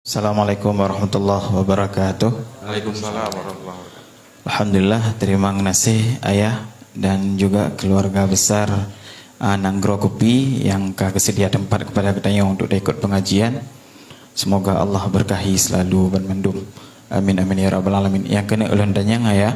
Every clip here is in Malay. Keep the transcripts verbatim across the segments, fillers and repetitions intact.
Assalamualaikum warahmatullahi wabarakatuh. Waalaikumsalam warahmatullahi wabarakatuh. Alhamdulillah, terima kasih ayah dan juga keluarga besar uh, Nanggro Kopi yang kesedia tempat kepada kita untuk ikut pengajian. Semoga Allah berkahi selalu bermendung. Amin amin ya rabbal alamin. Yang kena ulun tanya ayah,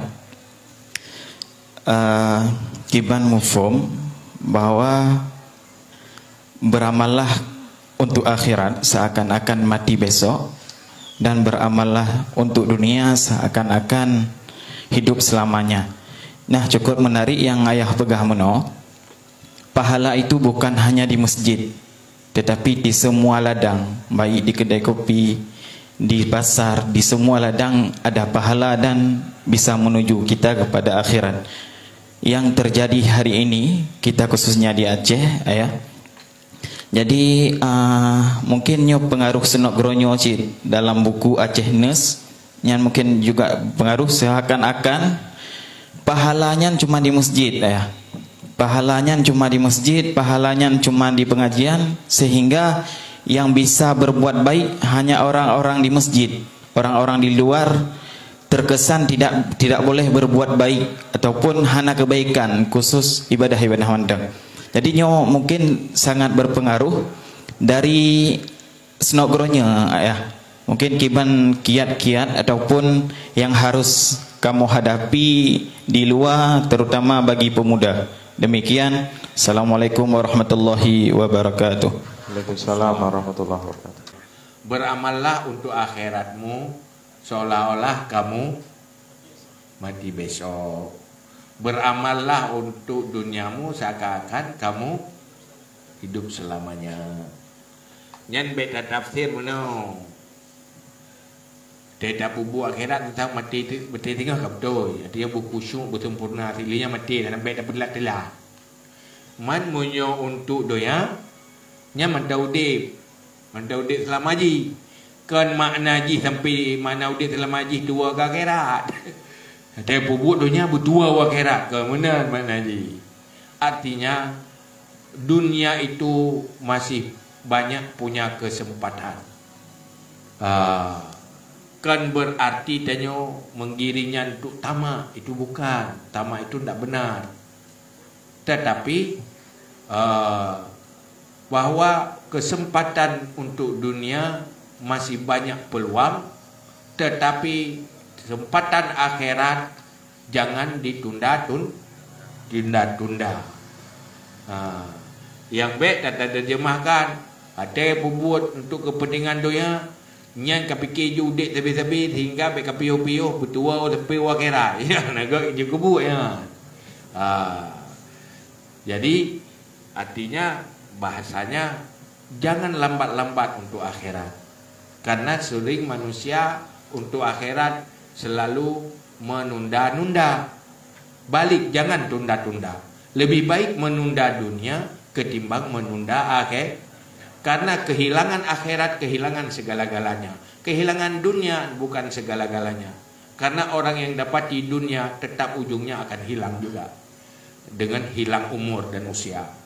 uh, kiban mufhum bahwa beramallah untuk akhirat seakan-akan mati besok, dan beramallah untuk dunia seakan-akan hidup selamanya. Nah, cukup menarik yang ayah pegang meno. Pahala itu bukan hanya di masjid, tetapi di semua ladang, baik di kedai kopi, di pasar, di semua ladang ada pahala dan bisa menuju kita kepada akhirat. Yang terjadi hari ini, kita khususnya di Aceh, ayah. Jadi uh, mungkin nyo pengaruh senok gronyo cid dalam buku Aceh Nes, yang mungkin juga pengaruh seakan-akan pahalanya cuma di masjid ya. Pahalanya cuma di masjid, pahalanya cuma di pengajian, sehingga yang bisa berbuat baik hanya orang-orang di masjid. Orang-orang di luar terkesan tidak tidak boleh berbuat baik ataupun hana kebaikan, khusus ibadah-ibadah mandang. Jadi nyo mungkin sangat berpengaruh dari snogronya ya. Mungkin kiban kiat-kiat ataupun yang harus kamu hadapi di luar, terutama bagi pemuda. Demikian. Assalamualaikum warahmatullahi wabarakatuh. Waalaikumsalam warahmatullahi wabarakatuh. Beramallah untuk akhiratmu seolah-olah kamu mati besok. Beramallah untuk duniamu seakan-akan kamu hidup selamanya. Nyan beta tafsir mana? Tidak bubu akhirat tentang mati mati tinggal kabdoi. Dia buku syuk bersempurna aslinya mati dan beta belat telah. Man munyo untuk doya, nya mandaudip. Mandaudip selamaji. Kan makna ji sampai mana udip selamaji dua ke akhirat. Dia bubuk dunia berdua akhirat ke mana mana ji. Artinya dunia itu masih banyak punya kesempatan. Ah, kan berarti tanyo menggiringnya untuk tamak, itu bukan. Tamak itu tidak benar. Tetapi ah, bahwa kesempatan untuk dunia masih banyak peluang, tetapi kesempatan akhirat jangan ditunda-tunda. Ha, yang baik kata terjemahkan, ada buat untuk kepentingan dunia, nyan kapikir judik tebi-tebi hingga baik kapiyo-piyo bertua tepi akhirat. Ya, naga juga buat ya. Ha, jadi artinya bahasanya jangan lambat-lambat untuk akhirat. Karena sering manusia untuk akhirat selalu menunda-nunda. Balik, jangan tunda-tunda. Lebih baik menunda dunia ketimbang menunda akhir. Karena kehilangan akhirat, kehilangan segala-galanya. Kehilangan dunia bukan segala-galanya. Karena orang yang dapat di dunia tetap ujungnya akan hilang juga. Dengan hilang umur dan usia.